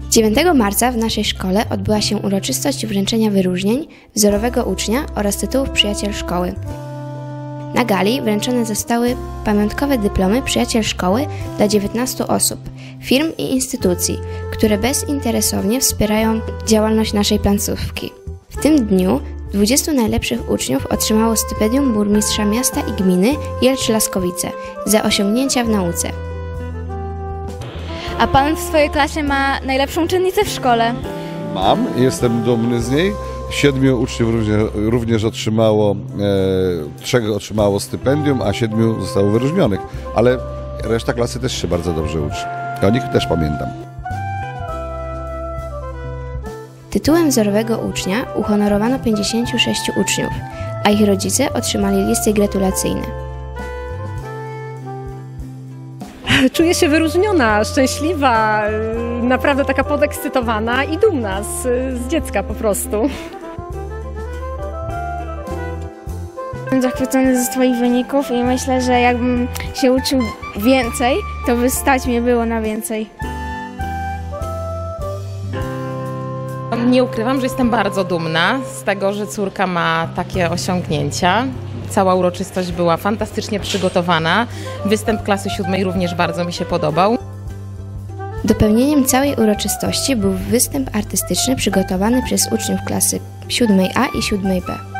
9 marca w naszej szkole odbyła się uroczystość wręczenia wyróżnień, wzorowego ucznia oraz tytułów Przyjaciel Szkoły. Na gali wręczone zostały pamiątkowe dyplomy Przyjaciel Szkoły dla 19 osób, firm i instytucji, które bezinteresownie wspierają działalność naszej placówki. W tym dniu 20 najlepszych uczniów otrzymało stypendium burmistrza miasta i gminy Jelcz-Laskowice za osiągnięcia w nauce. A pan w swojej klasie ma najlepszą uczennicę w szkole? Mam, jestem dumny z niej. 7 uczniów również otrzymało, 3 otrzymało stypendium, a 7 zostało wyróżnionych. Ale reszta klasy też się bardzo dobrze uczy. O nich też pamiętam. Tytułem wzorowego ucznia uhonorowano 56 uczniów, a ich rodzice otrzymali listy gratulacyjne. Czuję się wyróżniona, szczęśliwa, naprawdę taka podekscytowana i dumna z dziecka po prostu. Jestem zachwycony ze swoich wyników i myślę, że jakbym się uczył więcej, to by stać mnie było na więcej. Nie ukrywam, że jestem bardzo dumna z tego, że córka ma takie osiągnięcia. Cała uroczystość była fantastycznie przygotowana. Występ klasy 7 również bardzo mi się podobał. Dopełnieniem całej uroczystości był występ artystyczny przygotowany przez uczniów klasy 7A i 7B.